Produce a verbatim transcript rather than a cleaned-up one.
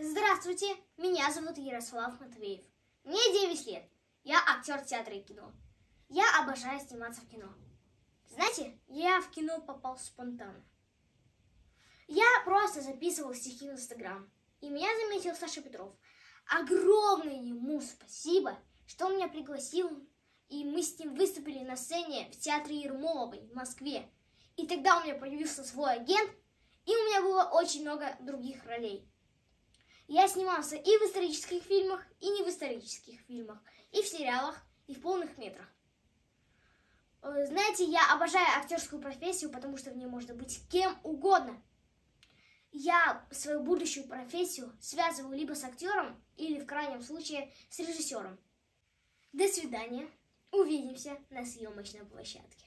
Здравствуйте, меня зовут Ярослав Матвеев. Мне девять лет. Я актер театра и кино. Я обожаю сниматься в кино. Знаете, я в кино попал спонтанно. Я просто записывал стихи в Инстаграм, и меня заметил Саша Петров. Огромное ему спасибо, что он меня пригласил, и мы с ним выступили на сцене в театре Ермоловой в Москве. И тогда у меня появился свой агент, и у меня было очень много других ролей. Я снимался и в исторических фильмах, и не в исторических фильмах, и в сериалах, и в полных метрах. Знаете, я обожаю актерскую профессию, потому что в ней можно быть кем угодно. Я свою будущую профессию связываю либо с актером, или в крайнем случае с режиссером. До свидания. Увидимся на съемочной площадке.